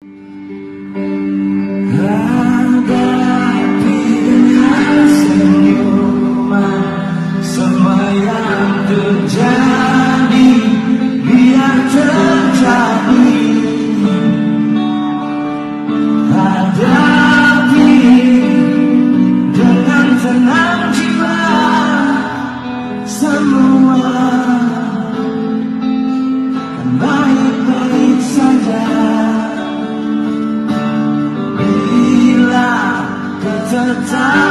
Hadapi dengan senyuman semua yang terjadi, biar terjadi. Hadapi dengan tenang jiwa semua kan baik-baik saja. Bila kau tetap